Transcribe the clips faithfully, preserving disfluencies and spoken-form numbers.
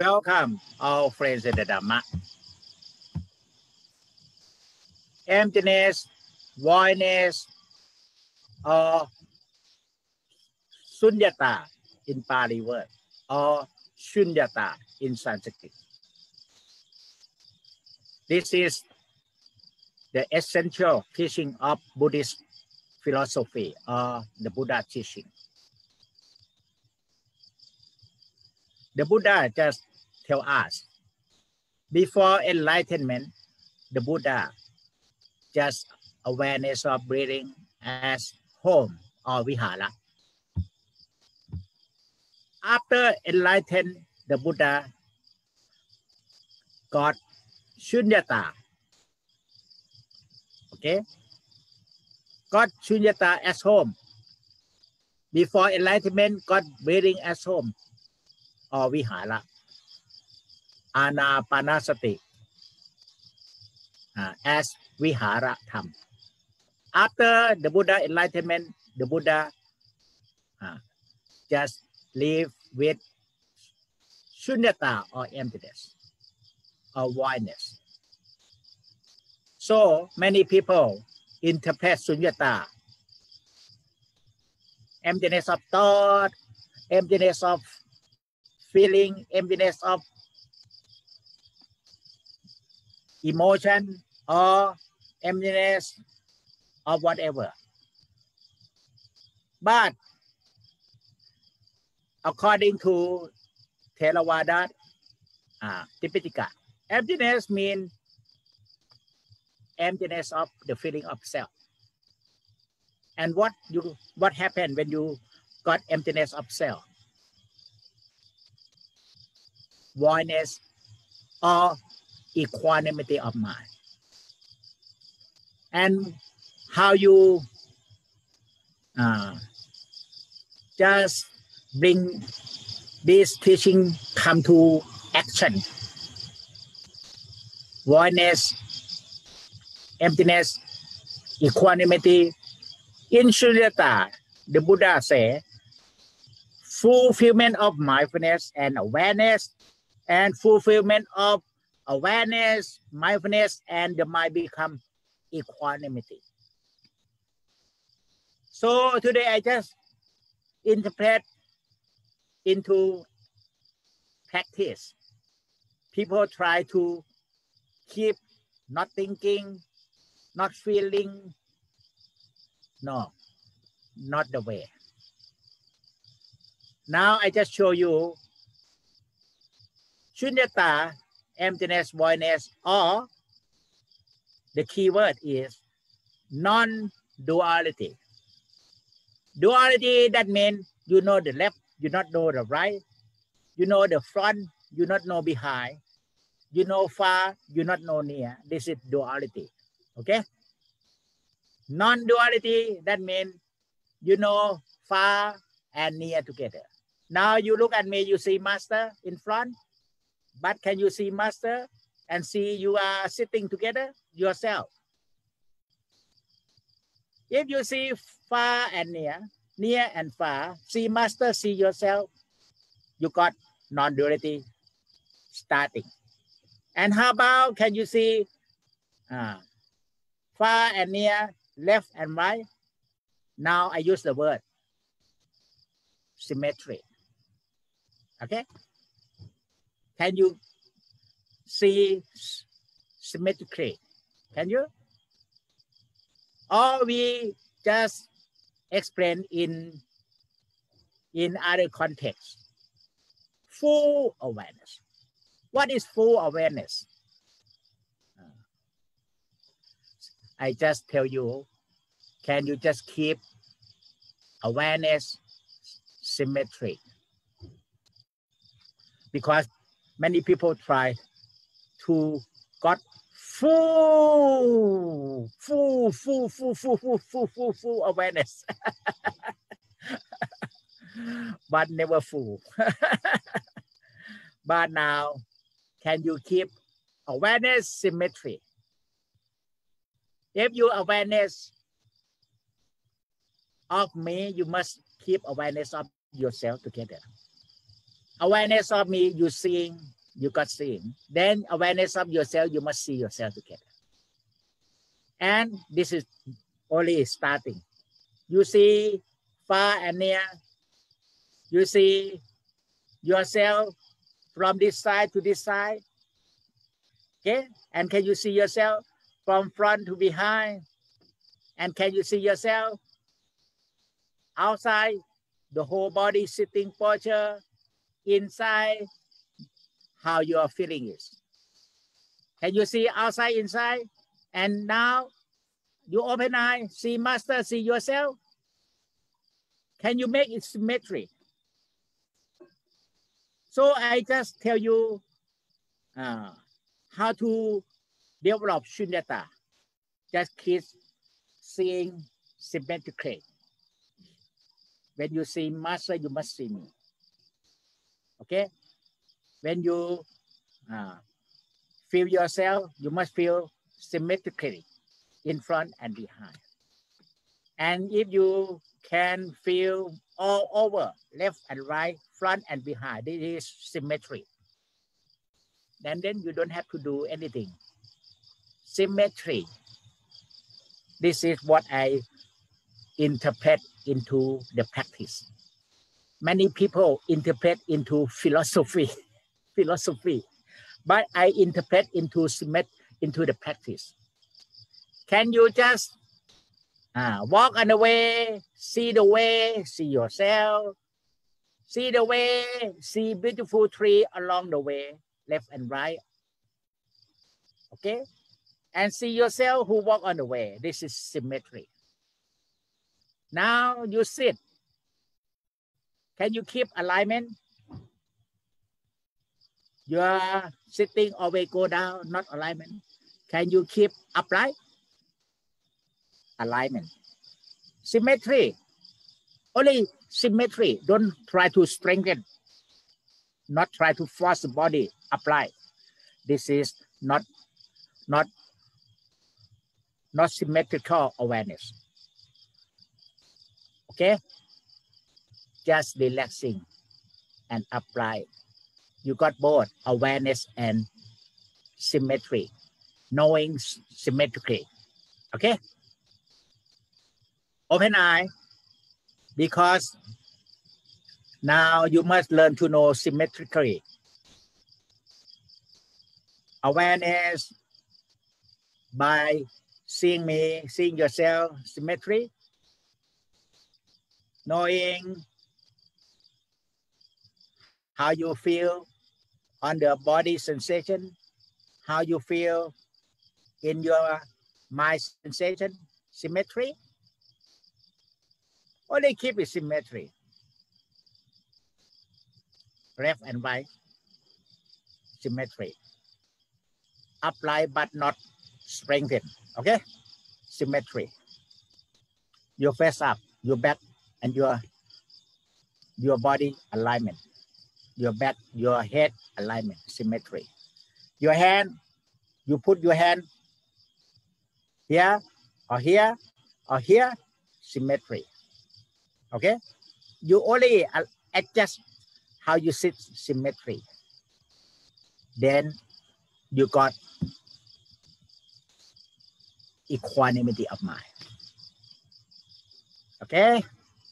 Welcome, all friends in the Dhamma. Emptiness, voidness, or sunyata in Pali word, or shunyata in Sanskrit. This is the essential teaching of Buddhist philosophy, or the Buddha teaching. The Buddha just tell us, before enlightenment, the Buddha just awareness of breathing as home or vihara. After enlightenment, the Buddha got shunyata. Okay? Got shunyata as home. Before enlightenment, got breathing as home or vihara. Anapanasati uh, as vihara tham. After the Buddha enlightenment, the Buddha uh, just live with shunyata or emptiness or voidness. So many people interpret shunyata, emptiness of thought, emptiness of feeling, emptiness of emotion, or emptiness of whatever. But according to Theravada, uh, Tipitaka, emptiness means emptiness of the feeling of self. And what you what happened when you got emptiness of self? Voidness or equanimity of mind. And how you uh, just bring this teaching come to action. Voidness, emptiness, equanimity. In Shunyata, the Buddha said, fulfillment of mindfulness and awareness, and fulfillment of awareness, mindfulness, and the mind become equanimity. So today I just interpret into practice. People try to keep not thinking, not feeling. No, not the way. Now I just show you shunyata, emptiness, voidness, or the key word is non-duality. Duality, that means you know the left, you not know the right, you know the front, you not know behind, you know far, you not know near. This is duality. Okay? Non-duality, that means you know far and near together. Now you look at me, you see master in front, but can you see master and see you are sitting together yourself? If you see far and near, near and far, see master, see yourself, you got non-duality starting. And how about can you see uh, far and near, left and right? Now I use the word symmetry. Okay? Can you see symmetrically? Can you? Or we just explain in, in other contexts. Full awareness. What is full awareness? I just tell you, can you just keep awareness symmetry? Because many people try to got full, full, full, full, full, full, full, full, full awareness, but never full. But now, can you keep awareness symmetry? If you awareness of me, you must keep awareness of yourself together. Awareness of me, you seeing, you got seeing. Then awareness of yourself, you must see yourself together. And this is only starting. You see far and near. You see yourself from this side to this side. Okay? And can you see yourself from front to behind? And can you see yourself outside, the whole body sitting posture, inside, how your feeling is? Can you see outside, inside? And now you open eye, see master, see yourself. Can you make it symmetry? So I just tell you uh, how to develop shunyata. Just keep seeing symmetrically. When you see master, you must see me. Okay? When you uh, feel yourself, you must feel symmetrically in front and behind. And if you can feel all over, left and right, front and behind, this is symmetry. Then, then you don't have to do anything. Symmetry. This is what I interpret into the practice. Many people interpret into philosophy, philosophy, but I interpret into symmet into the practice. Can you just uh, walk on the way, see the way, see yourself, see the way, see beautiful tree along the way, left and right. Okay? And see yourself who walk on the way. This is symmetry. Now you sit. Can you keep alignment? You are sitting always go down, not alignment. Can you keep upright? Alignment. Symmetry. Only symmetry. Don't try to strengthen. Not try to force the body upright. This is not, not, not symmetrical awareness. Okay? Just relaxing and upright. You got both awareness and symmetry, knowing symmetrically. Okay? Open eye, because now you must learn to know symmetrically. Awareness by seeing me, seeing yourself, symmetry, knowing how you feel on the body sensation, how you feel in your mind sensation, symmetry. Only keep it symmetry. Left and right, symmetry. Upright but not strengthened. Okay? Symmetry. Your face up, your back, and your, your body alignment. Your back, your head alignment, symmetry. Your hand, you put your hand here or here or here, symmetry. Okay? You only adjust how you sit, symmetry. Then you got equanimity of mind. Okay?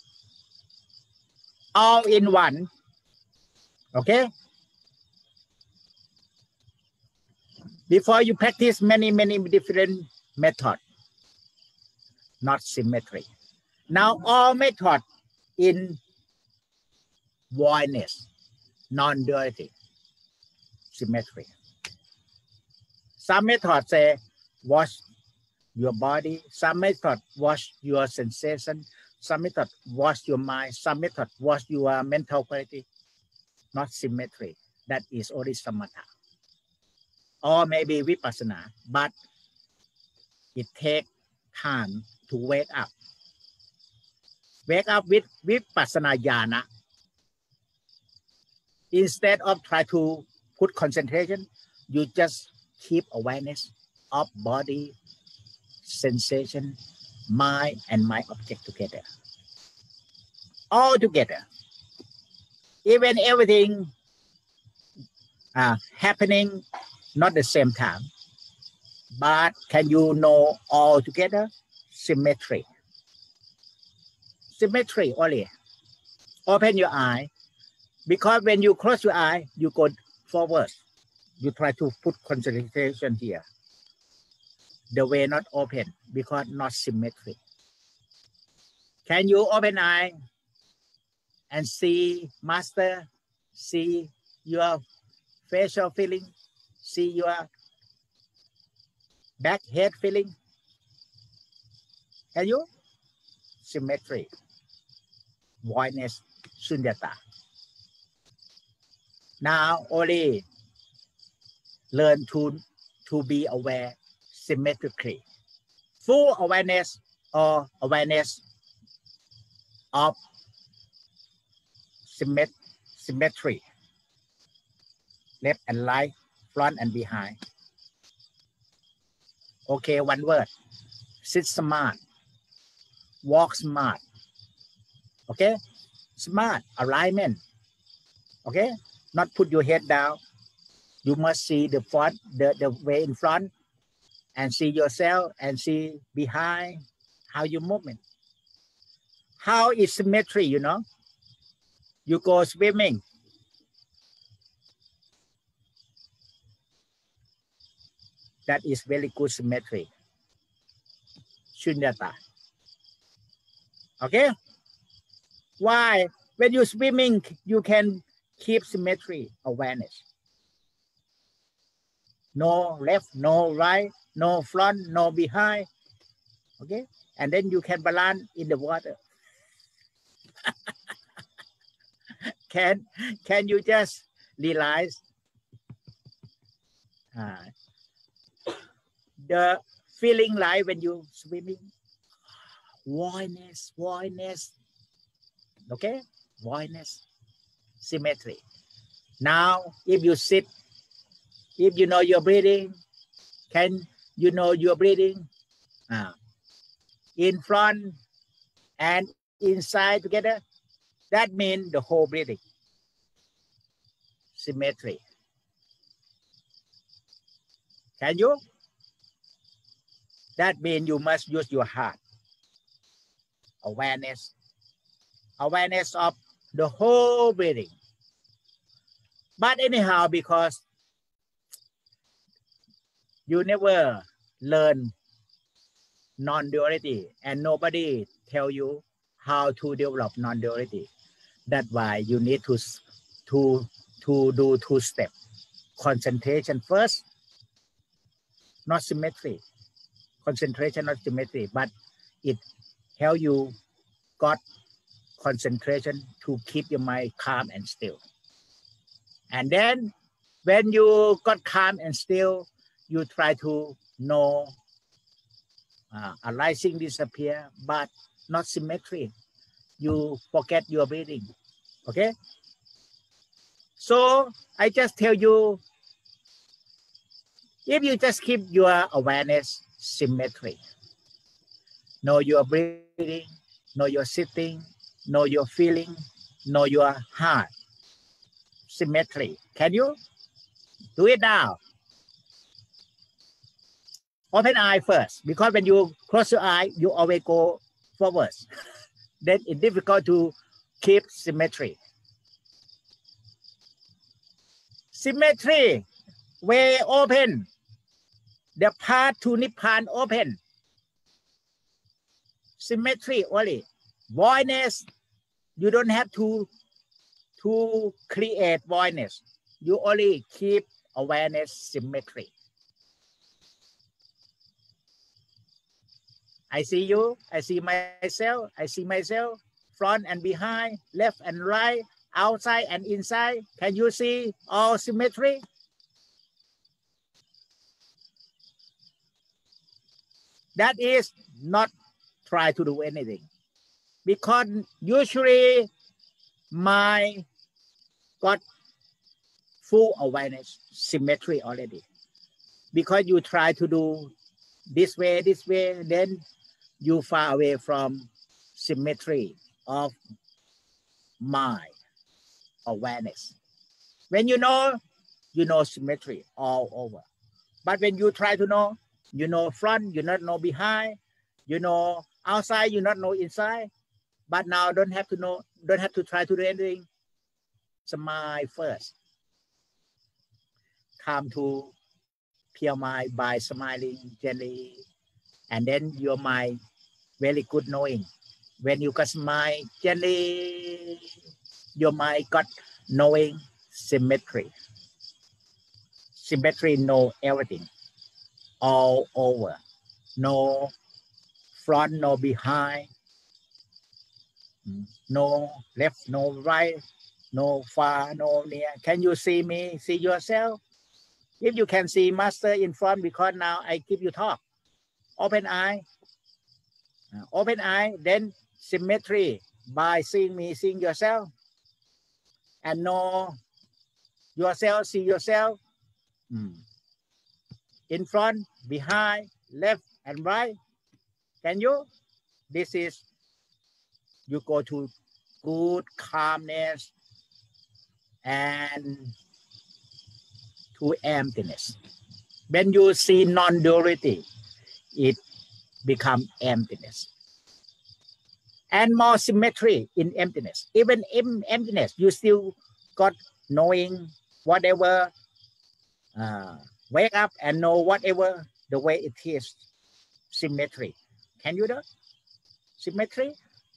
All in one. Okay? Before you practice many, many different methods, not symmetry. Now all methods in voidness, non-duality, symmetry. Some methods say watch your body, some methods watch your sensation, some methods watch your mind, some methods watch your mental quality, not symmetry. That is only samatha. Or maybe vipassana, but it takes time to wake up. Wake up with vipassana jhana. Instead of try to put concentration, you just keep awareness of body, sensation, mind, and mind object together. All together. even everything uh, happening not the same time, but can you know all together? Symmetry. Symmetry only. Open your eye, because when you close your eye, you go forward. You try to put concentration here. The way not open because not symmetry. Can you open eye and see master, see your facial feeling, see your back head feeling? Can you? Symmetry. Voidness, sunyata. Now only learn to, to be aware symmetrically. Full awareness or awareness of symmet symmetry. Left and right, front and behind. Okay, one word. Sit smart. Walk smart. Okay? Smart, alignment. Okay? Not put your head down. You must see the front, the, the way in front, and see yourself and see behind how you movement. How is symmetry, you know? You go swimming. That is very good symmetry. Shunyata. Okay? Why? When you're swimming, you can keep symmetry, awareness. No left, no right, no front, no behind. Okay? And then you can balance in the water. Can, can you just realize uh, the feeling like when you swimming? Voidness, voidness. Okay? Voidness, symmetry. Now, if you sit, if you know you're breathing, can you know you're breathing? Uh, in front and inside together, that means the whole breathing. Symmetry. Can you? That means you must use your heart. Awareness. Awareness of the whole breathing. But anyhow, because you never learn non-duality and nobody tell you how to develop non-duality. That's why you need to, to, to do two steps. Concentration first, not symmetry. Concentration, not symmetry, but it help you got concentration to keep your mind calm and still. And then when you got calm and still, you try to know uh, arising disappear, but not symmetry. You forget your breathing. Okay? So I just tell you, if you just keep your awareness symmetry, know your breathing, know your sitting, know your feeling, know your heart, symmetry. Can you do it now? Open eye first, because when you close your eye, you always go forward. Then it's difficult to keep symmetry. Symmetry, way open. The path to Nibbana open. Symmetry only. Voidness, you don't have to, to create voidness. You only keep awareness symmetry. I see you, I see myself, I see myself, front and behind, left and right, outside and inside. Can you see all symmetry? That is not try to do anything. Because usually my got full awareness, symmetry already. Because you try to do this way, this way, then you far away from symmetry of mind. awareness. When you know, you know symmetry all over. But when you try to know, you know front, you not know behind, you know outside, you not know inside. But now don't have to know, don't have to try to do anything. Smile first. Come to pure mind by smiling gently. And then your mind very good knowing. When you got smile gently, your mind got knowing symmetry. Symmetry know everything. All over. No front, no behind. No left, no right. No far, no near. Can you see me? See yourself? If you can see master in front, because now I give you talk. Open eye. Open eye, then symmetry by seeing me, seeing yourself. And know yourself, see yourself. Hmm. In front, behind, left, and right. Can you? This is, you go to good calmness and to emptiness. When you see non-duality, it becomes emptiness. And more symmetry in emptiness. Even in emptiness, you still got knowing whatever, uh, wake up and know whatever the way it is. Symmetry. Can you do? Symmetry?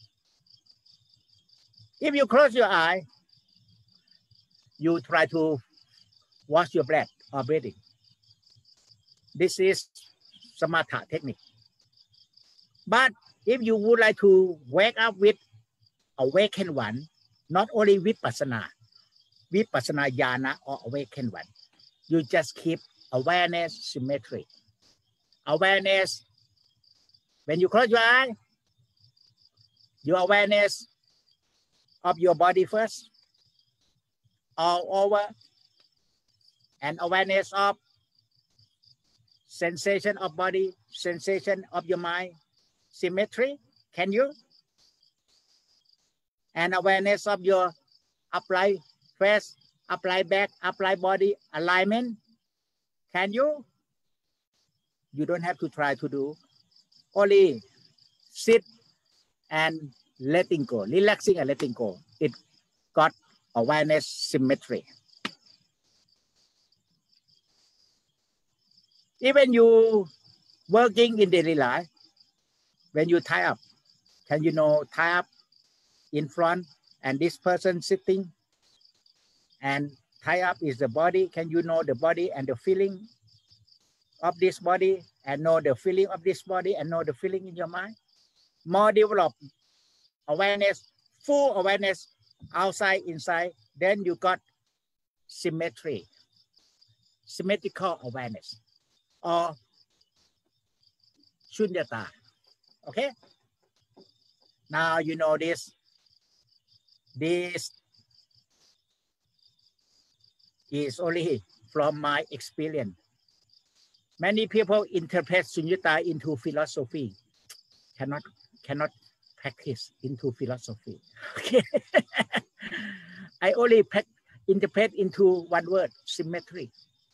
If you close your eye, you try to watch your breath or breathing. This is samatha technique. But if you would like to wake up with awakened one, not only vipassana, vipassana jhana or awakened one, you just keep awareness, symmetry. Awareness, when you close your eye, your awareness of your body first, all over, and awareness of sensation of body, sensation of your mind, symmetry. Can you? And awareness of your upright face, upright back, upright body, alignment. Can you? You don't have to try to do. Only sit and letting go, relaxing and letting go. It got awareness, symmetry. Even you working in daily life, when you tie up, can you know tie up in front and this person sitting and tie up is the body? Can you know the body and the feeling of this body and know the feeling of this body and know the feeling in your mind? More developed awareness, full awareness, outside, inside, then you got symmetry, symmetrical awareness, or shunyata. Okay? Now you know this. This is only from my experience. Many people interpret shunyata into philosophy. Cannot, cannot practice into philosophy. Okay. I only interpret into one word, symmetry.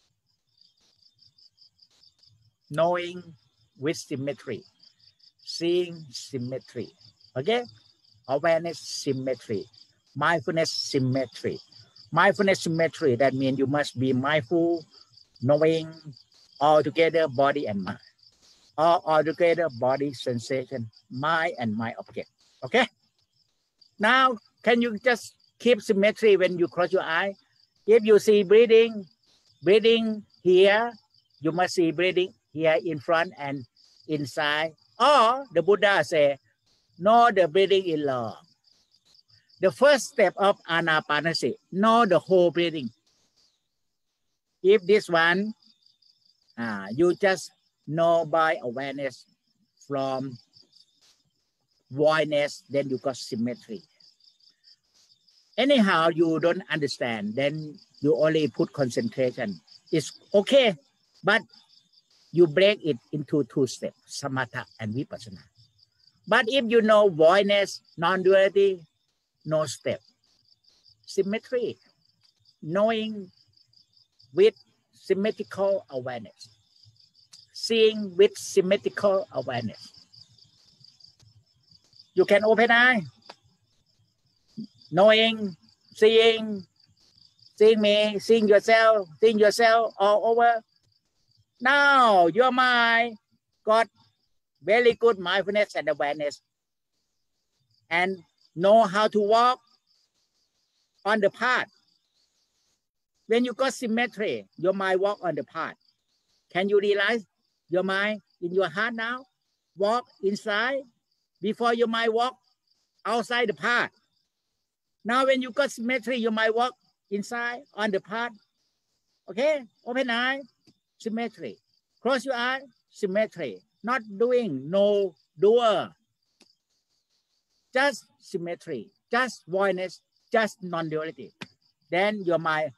Knowing with symmetry. Seeing symmetry. Okay? Awareness symmetry. Mindfulness symmetry. Mindfulness symmetry, that means you must be mindful, knowing all together body and mind. All, all together body, sensation, mind and mind object. Okay? Now, can you just keep symmetry when you close your eye? If you see breathing, breathing here, you must see breathing here in front and inside. Or the Buddha say, know the breathing is long. The first step of anapanasati, know the whole breathing. If this one, uh, you just know by awareness from voidness, then you got symmetry. Anyhow, you don't understand, then you only put concentration. It's okay, but you break it into two steps, samatha and vipassana. But if you know voidness, non-duality, no step. symmetry, knowing with symmetrical awareness, seeing with symmetrical awareness. You can open eye, knowing, seeing, seeing me, seeing yourself, seeing yourself all over. Now your mind got very good mindfulness and awareness and know how to walk on the path. When you got symmetry, your mind walk on the path. Can you realize your mind in your heart now? Walk inside before your mind walk outside the path. Now when you got symmetry, you might walk inside on the path. Okay, open eye, symmetry. Close your eye, symmetry. Not doing, no doer. Just symmetry, just voidness, just non-duality. Then your mind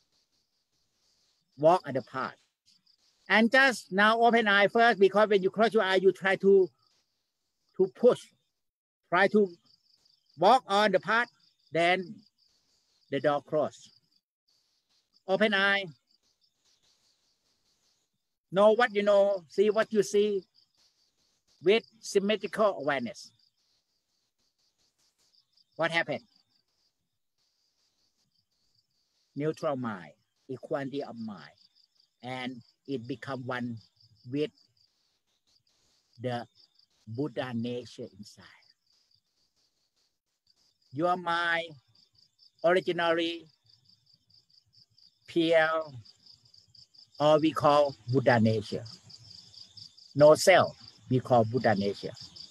walk on the path. And just now open eye first, because when you close your eye, you try to, to push, try to walk on the path, then the door closed. Open eye. Know what you know, see what you see with symmetrical awareness. What happened? Neutral mind, equality of mind, and it become one with the Buddha nature inside. Your mind originally pure, or we call Buddha nature. No self, we call Buddha nature.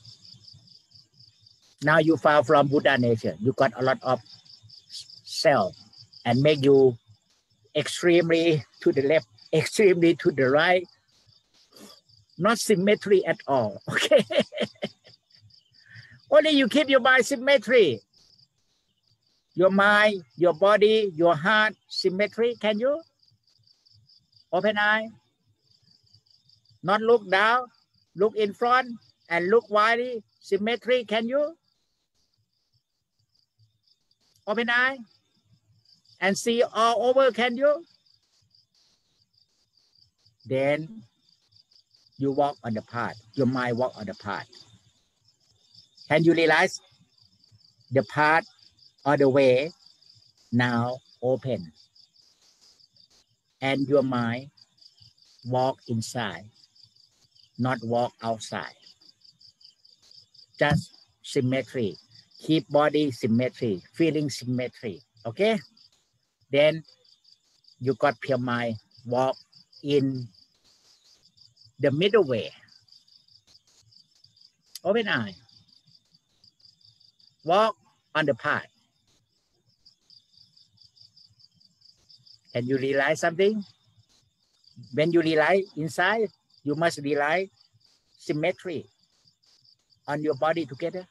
Now you far from Buddha nature, you got a lot of self and make you extremely to the left, extremely to the right, not symmetry at all, okay? Only you keep your mind symmetry. Your mind, your body, your heart, symmetry, can you? Open eye. Not look down, look in front and look widely, symmetry, can you? Open eye and see all over, can you? Then you walk on the path, your mind walk on the path. Can you realize the path or the way now open? And your mind walk inside, not walk outside. Just symmetry. Keep body symmetry, feeling symmetry. Okay? Then you got pure mind walk in the middle way. Open eye. Walk on the path. Can you realize something? When you realize inside, you must realize symmetry on your body together.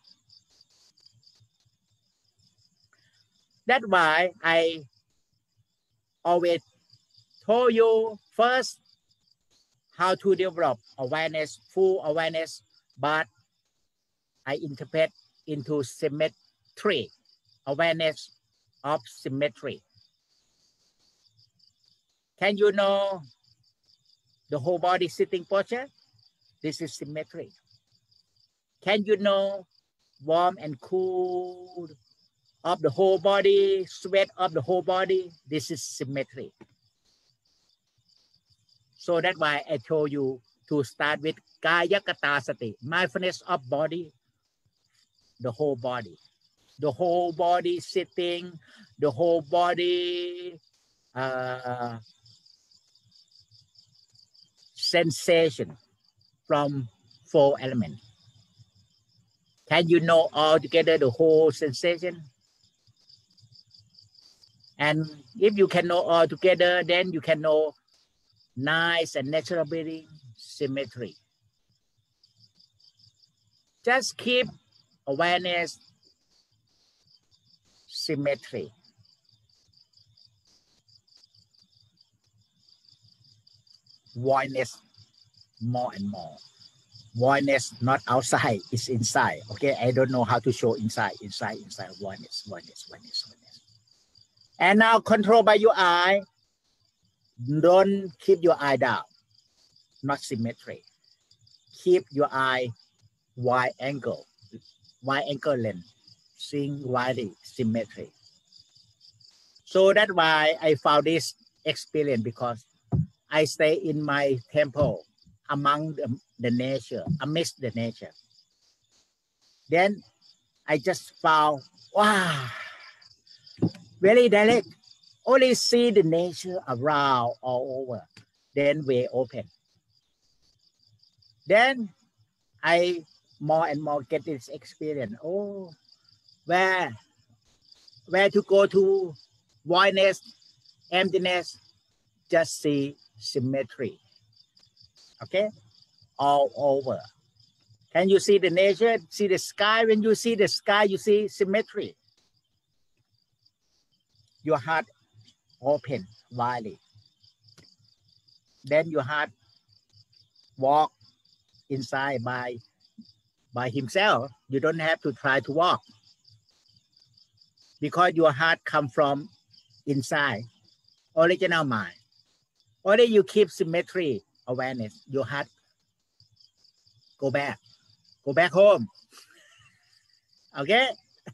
That's why I always told you first how to develop awareness, full awareness, but I interpret into symmetry, awareness of symmetry. Can you know the whole body sitting posture? This is symmetry. Can you know warm and cool of the whole body, sweat of the whole body? This is symmetry. So that's why I told you to start with Kaya Kata Sati, mindfulness of body, the whole body. The whole body sitting, the whole body uh, sensation from four elements. Can you know all together the whole sensation? And if you can know all together, then you can know nice and natural breathing, symmetry. Just keep awareness, symmetry. Voidness more and more. Voidness not outside, it's inside. Okay, I don't know how to show inside, inside, inside. Voidness, voidness, voidness, voidness. And now control by your eye. Don't keep your eye down, not symmetry. Keep your eye wide angle, wide angle lens, seeing widely symmetry. So that's why I found this experience, because I stay in my temple among the, the nature, amidst the nature. Then I just found, wow, very direct. Only see the nature around all over. Then way open. Then I more and more get this experience. Oh, where, where to go to voidness, emptiness, just see symmetry. Okay, all over. Can you see the nature? See the sky? When you see the sky, you see symmetry. Your heart open widely. Then your heart walk inside by, by himself. You don't have to try to walk, because your heart come from inside, original mind. Only you keep symmetry awareness, your heart go back, go back home. Okay?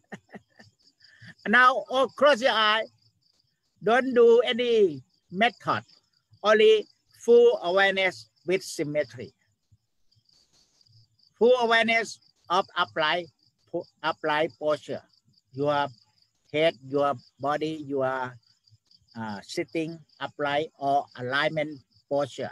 Now, oh, close your eye. Don't do any method, only full awareness with symmetry. Full awareness of upright, upright posture. Your head, your body, your uh, sitting upright or alignment posture.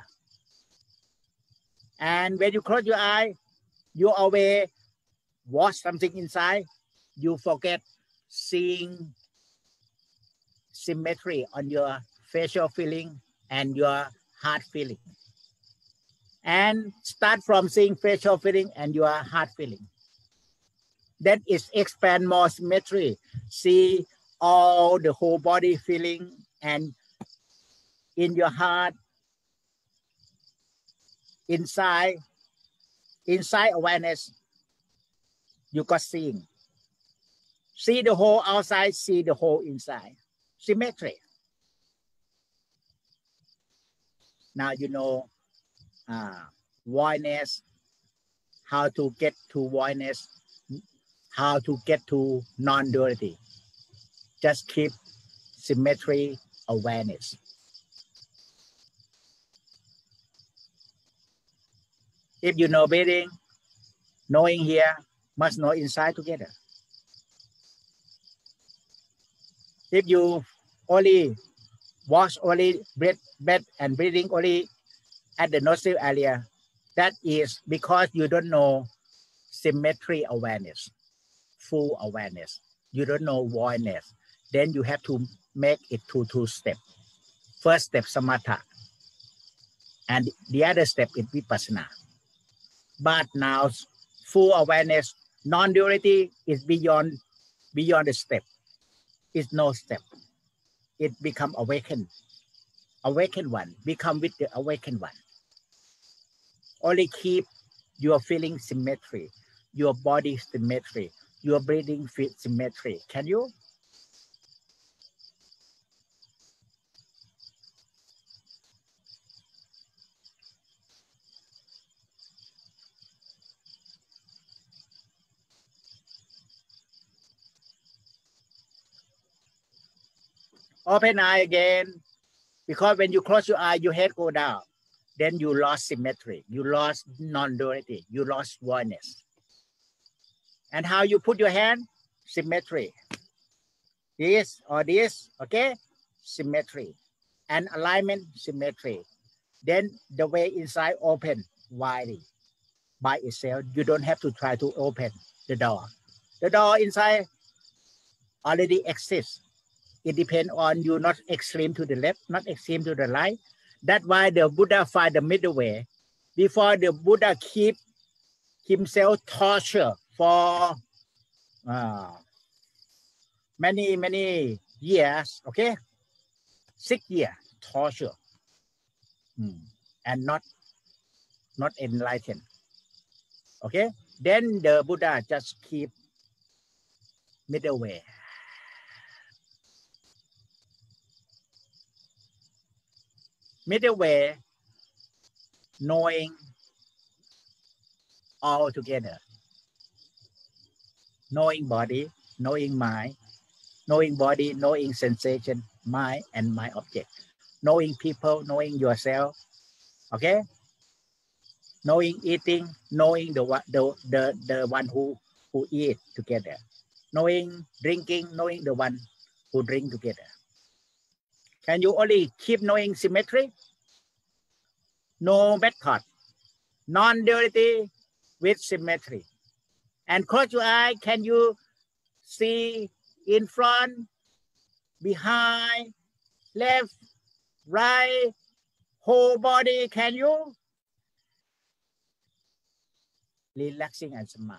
And when you close your eye, you always watch something inside. You forget seeing symmetry on your facial feeling and your heart feeling. And start from seeing facial feeling and your heart feeling. Then it expand more symmetry. See all the whole body feeling, and in your heart, inside, inside awareness, you got seeing. See the whole outside, see the whole inside. Symmetry. Now you know uh, voidness, how to get to voidness, how to get to non-duality. Just keep symmetry awareness. If you know breathing, knowing here must know inside together. If you only watch only breath, breath and breathing only at the nostril area, that is because you don't know symmetry awareness, full awareness. You don't know voidness. Then you have to make it to two steps. First step, samatha. And the other step is vipassana. But now, full awareness, non-duality is beyond, beyond the step. It's no step. It become awakened. Awakened one, become with the awakened one. Only keep your feeling symmetry, your body symmetry, your breathing symmetry. Can you? Open eye again, because when you close your eye, your head go down. Then you lost symmetry, you lost non-duality, you lost oneness. And how you put your hand? Symmetry. This or this, okay? Symmetry. And alignment, symmetry. Then the way inside open widely by itself. You don't have to try to open the door. The door inside already exists. It depends on you, not extreme to the left, not extreme to the right. That's why the Buddha find the middle way. Before the Buddha keep himself torture for uh, many, many years, okay? Six years torture. Hmm. And not, not enlightened. Okay? Then the Buddha just keep middle way. Middle way, knowing all together. Knowing body, knowing mind, knowing body, knowing sensation, mind, and mind object. Knowing people, knowing yourself, okay? Knowing eating, knowing the, the, the, the one who, who eat together. Knowing drinking, knowing the one who drink together. Can you only keep knowing symmetry? No method. Non-duality with symmetry. And close your eye. Can you see in front, behind, left, right, whole body? Can you? Relaxing and smile.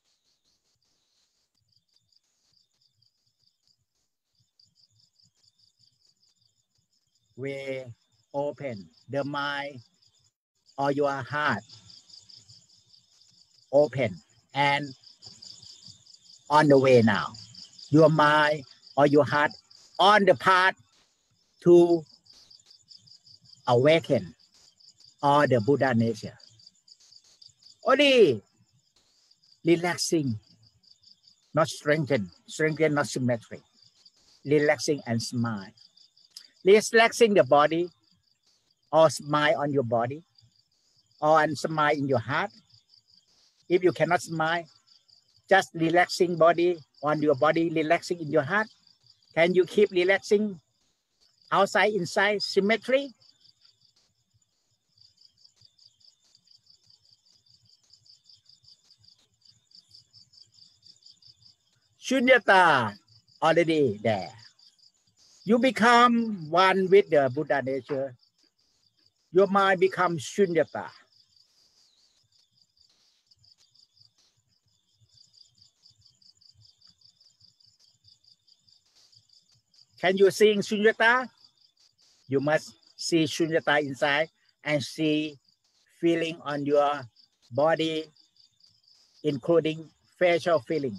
We open the mind or your heart. Open and on the way now. Your mind or your heart on the path to awaken or the Buddha nature. Only relaxing, not strengthen, strengthen, not symmetry. Relaxing and smile. Relaxing the body or smile on your body or and smile in your heart. If you cannot smile, just relaxing body on your body, relaxing in your heart. Can you keep relaxing outside, inside, symmetry? Shunyata already there. You become one with the Buddha nature. Your mind becomes shunyata. Can you see shunyata? You must see shunyata inside and see feeling on your body, including facial feeling.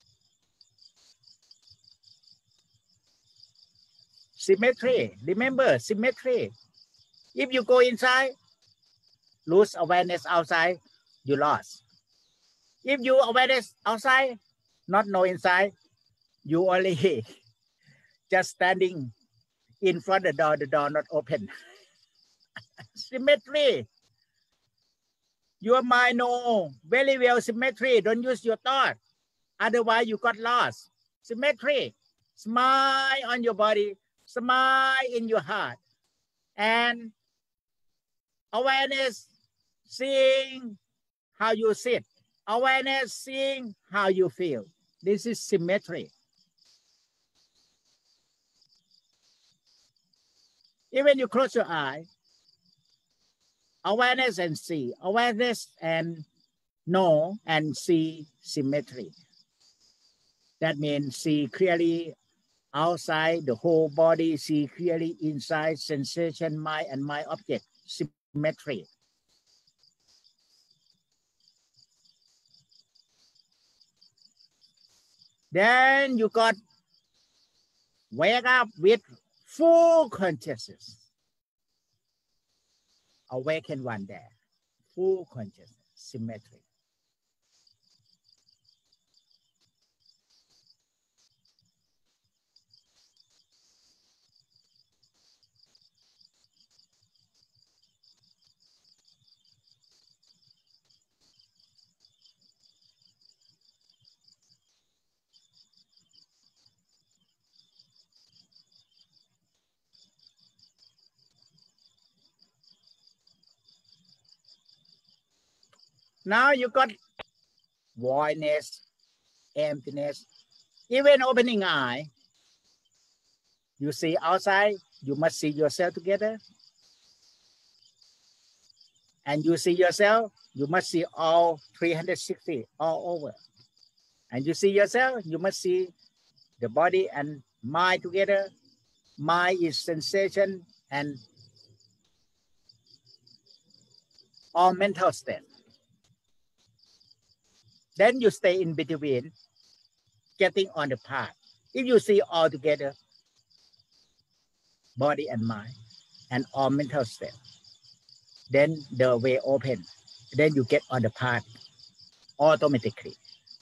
Symmetry, remember symmetry. If you go inside, lose awareness outside, you lost. If you awareness outside, not know inside, you only just standing in front of the door, the door not open. Symmetry. Your mind know very well symmetry. Don't use your thought. Otherwise you got lost. Symmetry. Smile on your body. Smile in your heart. And awareness, seeing how you sit. Awareness, seeing how you feel. This is symmetry. Even you close your eye, awareness and see. Awareness and know and see symmetry. That means see clearly outside the whole body, see clearly inside sensation, mind, and mind object. Symmetry. Then you got wake up with full consciousness. Awaken one day. Full consciousness. Symmetry. Now you got voidness, emptiness, even opening eye. You see outside, you must see yourself together. And you see yourself, you must see all three hundred sixty all over. And you see yourself, you must see the body and mind together. Mind is sensation and all mental state. Then you stay in between, getting on the path. If you see all together, body and mind, and all mental state. Then the way open. Then you get on the path automatically.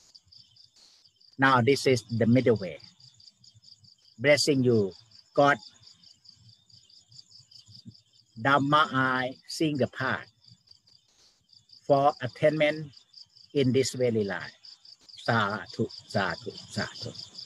Now this is the middle way. Blessing you, God, Dhamma eye, seeing the path for attainment in this very life. Sadhu, sadhu, sadhu.